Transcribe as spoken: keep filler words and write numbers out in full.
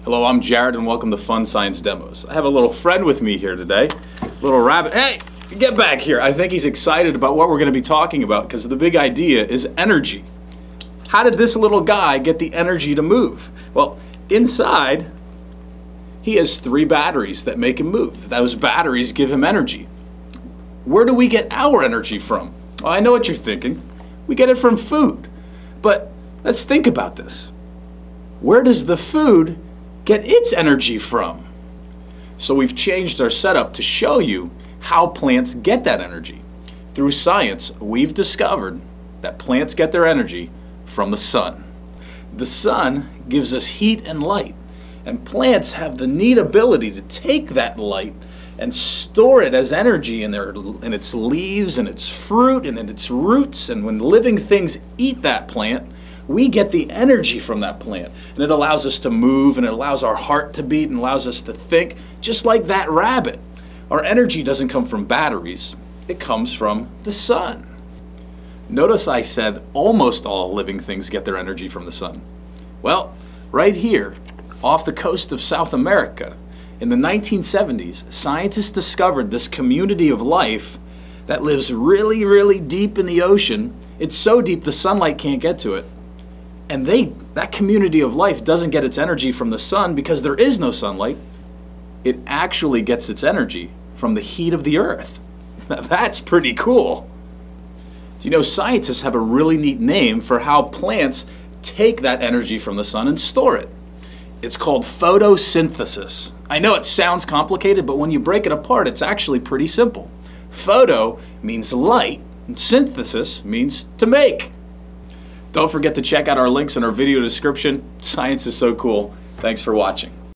Hello, I'm Jared and welcome to Fun Science Demos. I have a little friend with me here today, little rabbit. Hey, get back here. I think he's excited about what we're going to be talking about because the big idea is energy. How did this little guy get the energy to move? Well, inside, he has three batteries that make him move. Those batteries give him energy. Where do we get our energy from? Well, I know what you're thinking. We get it from food. But let's think about this. Where does the food get its energy from? So we've changed our setup to show you how plants get that energy. Through science, we've discovered that plants get their energy from the sun. The sun gives us heat and light, and plants have the neat ability to take that light and store it as energy in, their, in its leaves and its fruit and in its roots. And when living things eat that plant, we get the energy from that plant, and it allows us to move, and it allows our heart to beat, and allows us to think, just like that rabbit. Our energy doesn't come from batteries, it comes from the sun. Notice I said almost all living things get their energy from the sun. Well, right here, off the coast of South America, in the nineteen seventies, scientists discovered this community of life that lives really, really deep in the ocean. It's so deep the sunlight can't get to it. And they, that community of life doesn't get its energy from the sun because there is no sunlight. It actually gets its energy from the heat of the earth. Now that's pretty cool. Do you know scientists have a really neat name for how plants take that energy from the sun and store it? It's called photosynthesis. I know it sounds complicated, but when you break it apart, it's actually pretty simple. Photo means light, and synthesis means to make. Don't forget to check out our links in our video description. Science is so cool. Thanks for watching.